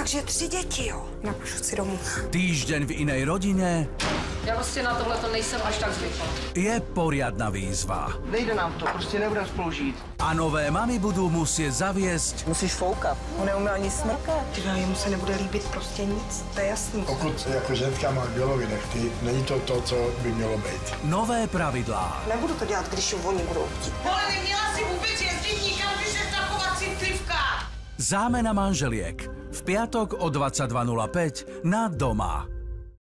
Takže 3 děti, jo. Napíšu si domů. Týždeň v inej rodine. Já prostě na tohle to nejsem až tak zvyklá. Je poriadna výzva. Nejde nám to, prostě nebudeme spolu žít. A nové mamy budú musieť zaviesť. Musíš foukat. On neumí ani smrkat. Tyhle, jemu se nebude líbit prostě nic, to je jasný. Pokud jako ženská má bělový nechty, není to to, co by mělo být. Nové pravidlá. Nebudu to dělat, když oni budou chtít. Ale neměla si vůbec jezdit nikam, když je taková citlivka. Zámena manželiek. V piatok o 22:05 na Doma.